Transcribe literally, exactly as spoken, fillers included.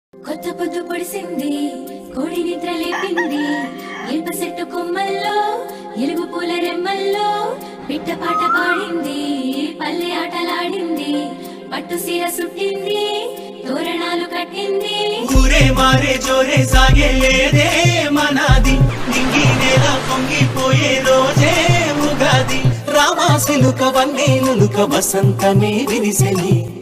కొత్త పొద్దు పొడిసింది కోడి నిద్ర లేపింది ఇల్ప సెట్టు కొమ్మల్లో ఎలుగు పూల రెమ్మల్లో పిట్ట పాట పాడింది పల్లె ఆటలాడింది పట్టు సీర సుట్టింది తోరణాలు కట్టింది ఊరే మారే జోరే సాగే లేదే మనాది నింగి నేల పొంగిపోయే రోజే ఉగాది రామాసిలుక వన్నేలుక వసంతమే విరిసెలి